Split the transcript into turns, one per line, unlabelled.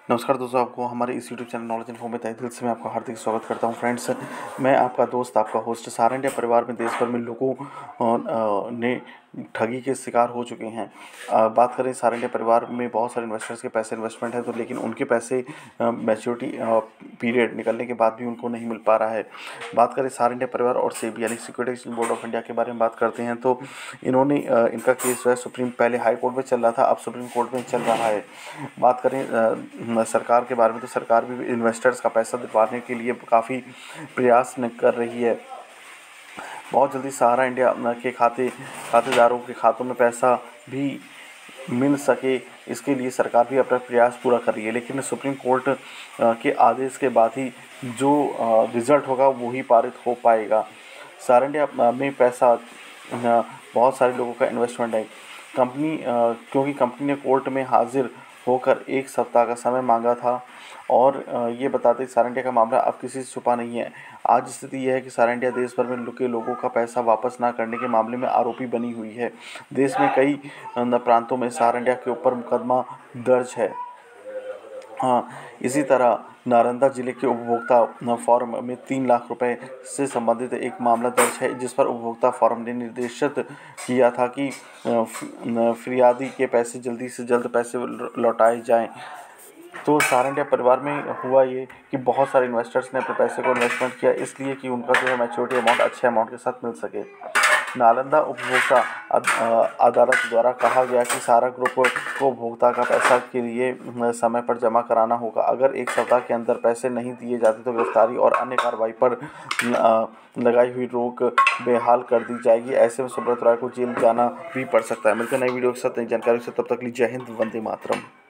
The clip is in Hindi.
नमस्कार दोस्तों, आपको हमारे इस यूट्यूब चैनल नॉलेज इन्फो में तहे दिल से मैं आपका हार्दिक स्वागत करता हूं। फ्रेंड्स, मैं आपका दोस्त, आपका होस्ट। सारा इंडिया परिवार में देश भर में लोगों ने ठगी के शिकार हो चुके हैं। बात करें सारा इंडिया परिवार में बहुत सारे इन्वेस्टर्स के पैसे इन्वेस्टमेंट है, तो लेकिन उनके पैसे मैच्योरिटी पीरियड निकलने के बाद भी उनको नहीं मिल पा रहा है। बात करें सारा इंडिया परिवार और सेबी यानी security exchange board of India के बारे में बात करते हैं, तो इन्होंने इनका केस जो है सुप्रीम, पहले हाई कोर्ट में चल रहा था, अब सुप्रीम कोर्ट में चल रहा है। बात करें सरकार के बारे में, तो सरकार भी इन्वेस्टर्स का पैसा दिलवाने के लिए काफ़ी प्रयास कर रही है। बहुत जल्दी सहारा इंडिया के खातेदारों के खातों में पैसा भी मिल सके, इसके लिए सरकार भी अपना प्रयास पूरा कर रही है। लेकिन सुप्रीम कोर्ट के आदेश के बाद ही जो रिज़ल्ट होगा वो ही पारित हो पाएगा। सहारा इंडिया में पैसा बहुत सारे लोगों का इन्वेस्टमेंट है। क्योंकि कंपनी ने कोर्ट में हाजिर होकर 1 सप्ताह का समय मांगा था और ये बताते सहारा इंडिया का मामला अब किसी से छुपा नहीं है। आज स्थिति यह है कि सहारा इंडिया देश भर में लुके लोगों का पैसा वापस ना करने के मामले में आरोपी बनी हुई है। देश में कई प्रांतों में सहारा इंडिया के ऊपर मुकदमा दर्ज है। हाँ, इसी तरह नालंदा जिले के उपभोक्ता फोरम में 3 लाख रुपए से संबंधित एक मामला दर्ज है, जिस पर उपभोक्ता फोरम ने निर्देशित किया था कि फिरियादी के पैसे जल्दी से जल्द पैसे लौटाए जाएं। तो सहारा इंडिया परिवार में हुआ ये कि बहुत सारे इन्वेस्टर्स ने अपने पैसे को इन्वेस्टमेंट किया, इसलिए कि उनका जो है मैच्योरिटी अमाउंट अच्छे अमाउंट के साथ मिल सके। नालंदा उपभोक्ता अदालत द्वारा कहा गया कि सहारा ग्रुप को उपभोक्ता का पैसा के लिए समय पर जमा कराना होगा। अगर 1 सप्ताह के अंदर पैसे नहीं दिए जाते तो गिरफ्तारी और अन्य कार्रवाई पर लगाई हुई रोक बेहाल कर दी जाएगी। ऐसे में सुब्रत राय को जेल जाना भी पड़ सकता है। मिलते हैं नई वीडियो के साथ, नई जानकारी से। तब तक के लिए जय हिंद, वंदे मातरम।